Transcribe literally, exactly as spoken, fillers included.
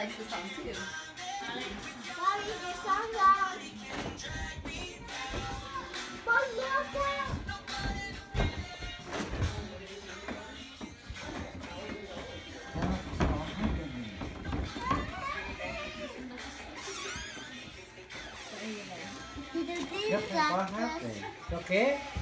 likes the song too. Mommy, your song's on. Mom, look out. Rất là có hát này. Ok.